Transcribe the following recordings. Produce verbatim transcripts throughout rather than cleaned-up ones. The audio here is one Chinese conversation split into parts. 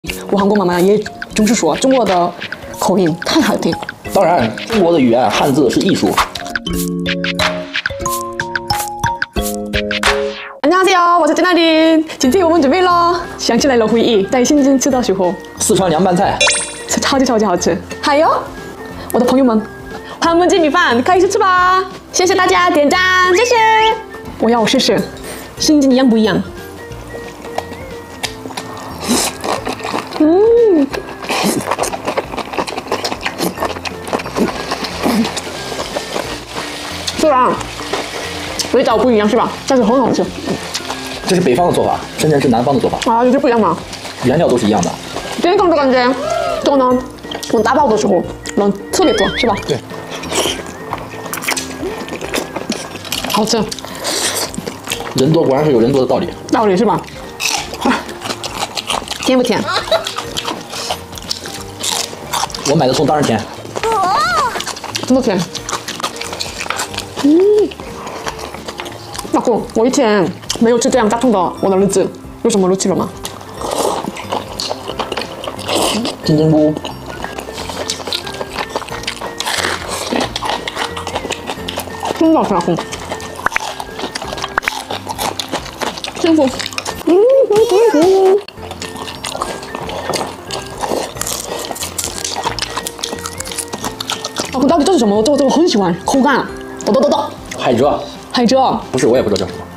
我韩国妈妈也总是说中国的口音太好听。 当然，中国的语言汉字是艺术。 안녕하세요， 我是金娜琳。今天我们准备了，想起来了回忆，在新疆吃的时候， 四川凉拌菜， 超级超级好吃。还有我的朋友们，盘焖鸡米饭开始吃吧！谢谢大家点赞，谢谢。我要试试，新疆一样不一样？嗯，虽然味道不一样是吧？但是很好吃。 这是北方的做法，深圳是南方的做法啊，有些不一样吗？ 原料都是一样的。 健康的感觉，这个呢，我打包的时候能特别多，是吧？ 对， 好吃。 人多果然是有人多的道理。 道理是吧？甜不甜？ 我买的葱当然甜。 真的甜。嗯。老公，我一天没有吃这样大葱的，我的日子有什么乐趣了吗？ 金针菇， 真好吃，老公，幸福。嗯嗯嗯嗯。老公，到底这是什么？这个这个很喜欢，口感，抖抖抖抖。 海蜇。 海蜇不是，我也不知道叫什么。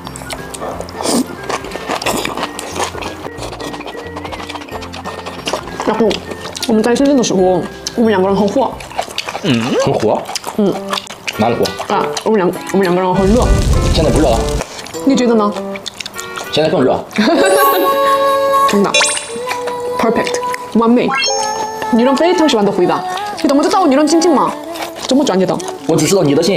老公，我们在深圳的时候，我们两个人很火。 嗯，很火。 嗯， 哪里火？ 啊，我们两我们两个人很热。 现在不热了。 你觉得呢？ 现在更热。 真的 ，perfect， 完美。女人非常喜欢的回答。你怎么知道女人心情吗？怎么专业的？ 我只知道你的心。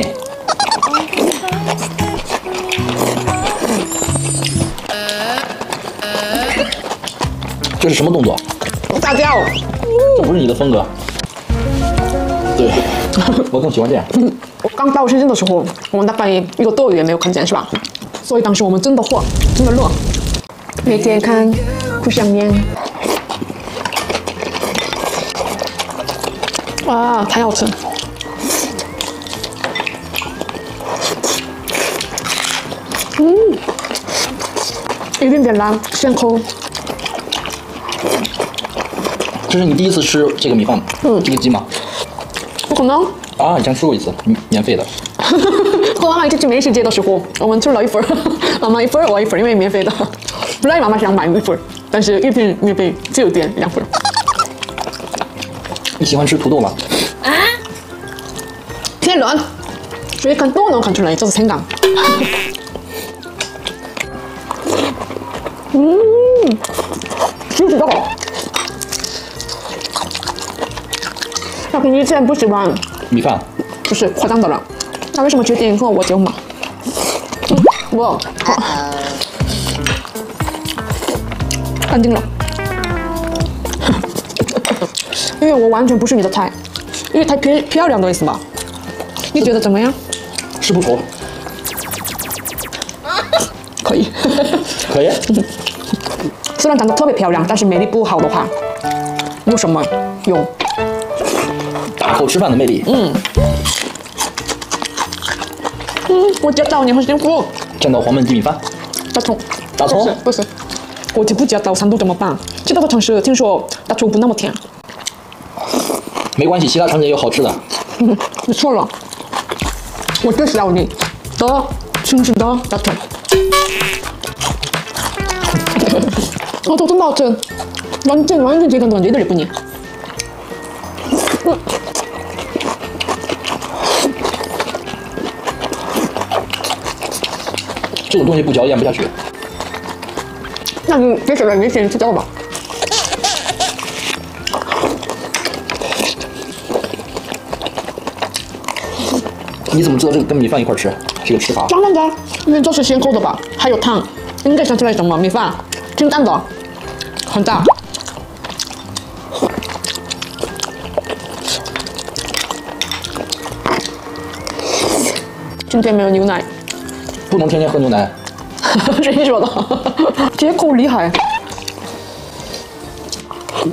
这是什么动作？ 大叫。 这不是你的风格。对，我更喜欢这样。 我刚到深圳的时候，我们大概一个多月没有看见，是吧？所以当时我们真的火，真的热。每天看，不想念。哇，太好吃！嗯，一点点辣，咸口。 这是你第一次吃这个米饭，嗯，这个鸡吗？ 不可能啊，以前吃过一次，免费的。 和妈妈一起去美食节的时候，我们吃了一份，妈妈一份，我一份，因为免费的。本来妈妈想买一份，但是一瓶免费只有点两份。 你喜欢吃土豆吗？ 啊？天然，所以看都能看出来这是香港。嗯，就是这个。 老公以前不喜欢米饭， 不是夸张的了。那为什么决定和我结婚嘛？嗯、我好，安静了，因为我完全不是你的菜，因为太漂漂亮的意思吧？你觉得怎么样？ 是不丑？ 可以， 可以。 虽然长得特别漂亮，但是魅力不好的话，有什么用？ 大口吃饭的魅力。 嗯，嗯，我知道你很幸福。 见到黄焖鸡米饭， 大葱， 大葱不是，不是，我就不知道山东怎么办。其他的城市听说大葱不那么甜。 没关系，其他城市也有好吃的。 嗯，你错了，我介绍你的城市的大葱。我葱真的好吃，完全完全健康的，一点也不腻。嗯。 这种东西不嚼咽不下去。 那你别说了，你先吃掉吧。 你怎么知道这个跟米饭一块吃？这个吃法？ 当然的，因为这是咸口的吧，还有汤，应该想出来什么米饭，清淡的，很大。今天没有牛奶。 不能天天喝牛奶。 谁说的？这口厉害。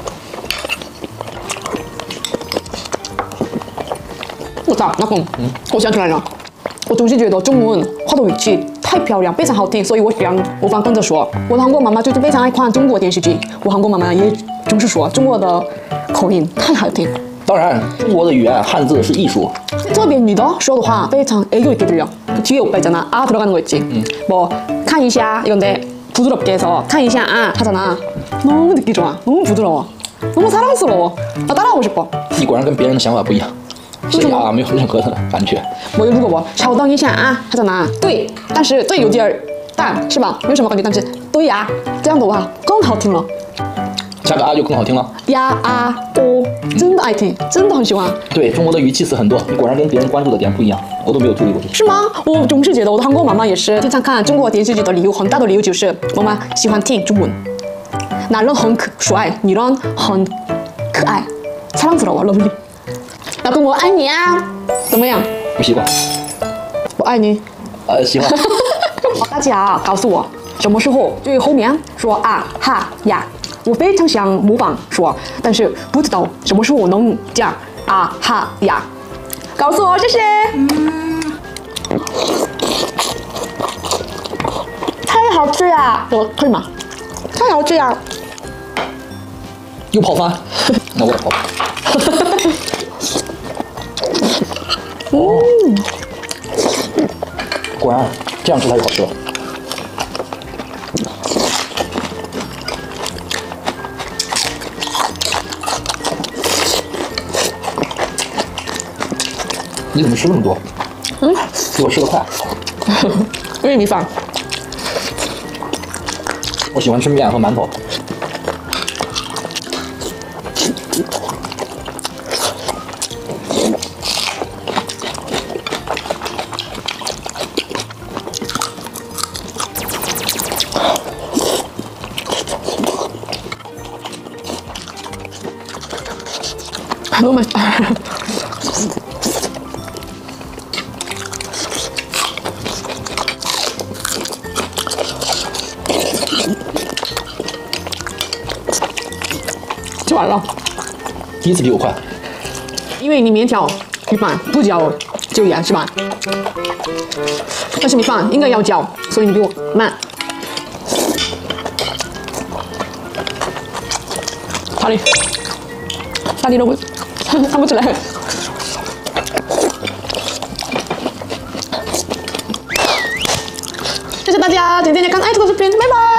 爸，老公，嗯，我想起来了，我总是觉得中文话的语气太漂亮，非常好听，所以我想模仿跟着说。我的韩国妈妈最近非常爱看中国电视剧，我韩国妈妈也总是说中国的口音太好听。 当然，中国的语言汉字是艺术。 特别女的说的话非常애교 있게 들려. 뒤에 오빠 있잖아. 아 들어가는 거 있지. 음. 뭐 칸이샤 이건데 부드럽게 해서 칸이샤 아 하잖아. 너무 듣기 좋아. 너무 부드러워. 너무 사랑스러워. 나 따라하고 싶어. 你果然跟别人的想法不一样。这呀没有任何的感觉。 我如果我稍等一下啊하잖아. 对，但是对有点淡，是吧？没有什么感觉，但是对呀，这样的话更好听了。 加个啊就更好听了。 呀啊哦，真的爱听，真的很喜欢。 对，中国的语气词很多，你果然跟别人关注的点不一样，我都没有注意过这些。 是吗？我总是觉得我的韩国妈妈也是经常看中国电视剧的理由，很大的理由就是妈妈喜欢听中文。男人很可帅，女人很可爱，사랑스러워 lovely。老公，我爱你啊，怎么样？ 不习惯。 我爱你。 呃，喜欢。 大家告诉我什么时候最后面说啊哈呀？我非常想模仿说，但是不知道什么时候我能讲啊哈呀。告诉我，谢谢。嗯、太好吃呀！我可以吗？太好吃呀！ 又泡饭，那我也泡。哦，果然这样吃才好吃。你怎么吃那么多？嗯，比我吃的快。 因为米饭。 我喜欢吃面和馒头。 너무 맛있다.吃完了， 第一次比我快， 因为你面条米饭不浇椒盐是吧？但是米饭应该要浇，所以你比我慢。哪里？哪里都不看不出来。谢谢大家，今天就看爱这个视频，拜拜。